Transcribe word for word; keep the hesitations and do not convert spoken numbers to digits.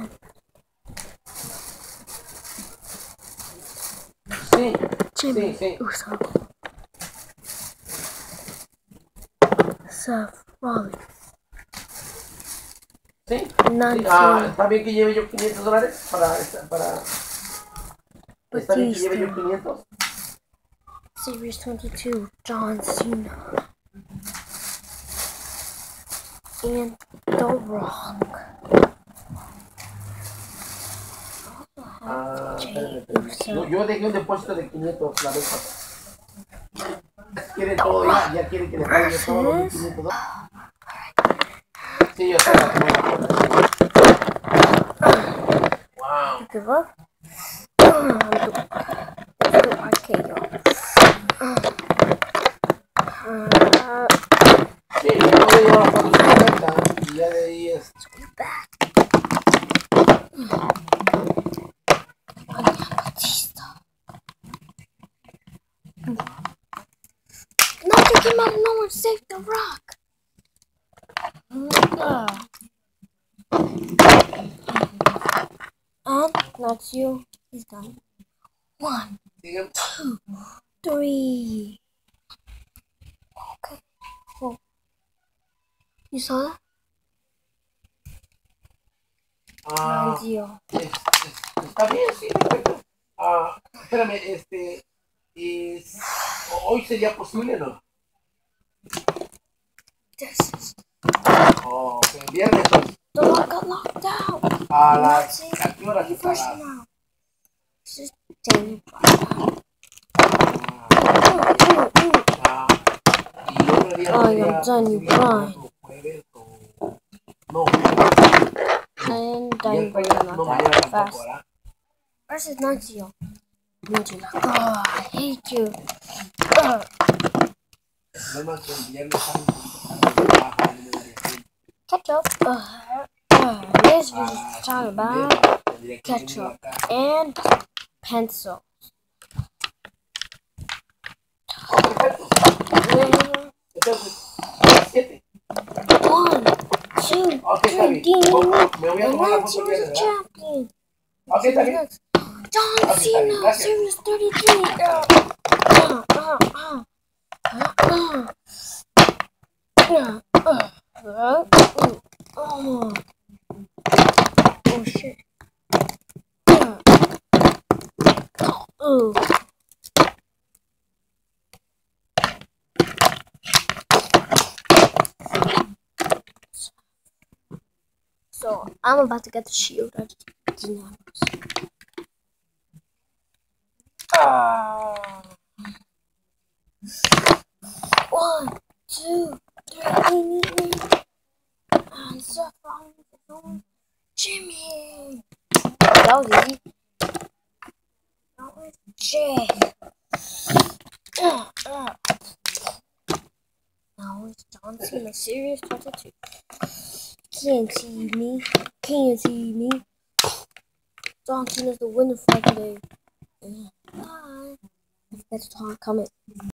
Sí, Jimmy sí, sí. Uso. Seth Rollins. Sí, Nancy. sí. Ah, ¿está bien que lleve yo quinientos dólares para, esta- para... ¿Está bien que lleve yo Batista. quinientos? Series twenty-two, John Cena. And The Rock. Ah, Jay espérame, espérame. Yo, Uso. yo dejé un depósito de quinientos la vez pasada. Quieren todo ya, ya quieren que le pague yo todos los mil Versus quinientos dólares. Sí, yo sé la que me la acuerdo. Wow. You give up? Um, let's do arcade, y'all. Uh, Sí, yo voy a llevar cuatrocientos cincuenta y ya de ahí es. you back. Batista. No, they came out of nowhere to save The Rock. Uh. And that's you. He's done. One, two, three. Okay. Cool. You saw that? Ah, Grandio. es- es- está bien, sí, perfecto. Ah, espérame, este. Es, ¿hoy sería posible, no? This is. Oh, ok, viernes. Pues, The Rock got locked out. a You're not las. seeing ¿A qué hora you se first paga? now. This is Daniel Bryan. Ah, y otro día Ay, sería I'm Daniel posible Bryan. otro jueves o. No, And y Daniel el Bryan jueves not no mañana that tampoco, fast. ¿verdad? Versus Nancio. Nancio like, oh, I hate you. Uh, El problema es que el viernes sale un poquito tarde de trabajar y no me daría tiempo. ketchup. Uh, uh, this is Ah, talking sí, about viernes tendría que venir ketchup acá. and pencil. Oh, perfecto. Entonces, a las siete. One, two, Ok, está three, bien. ding, Voy- ding, Me voy a and tomar la Nancy foto el was viernes, a ¿verdad? champion. Ok, está bien. John Ok, está bien. Cena, Gracias. Series thirty-three. Uh, uh, uh, uh, uh, uh, uh, uh, uh, uh. Oh shit. Uh, uh. So I'm about to get the shield. I just didn't have this. Ah. One, two, three, and Seth Rollins, Jimmy. That was easy. That was Jay. Uh, uh. Now it's John Cena, Series twenty-two. Can't see me. Can't see me. John Cena's the winner for today. Bye. Don't forget to comment.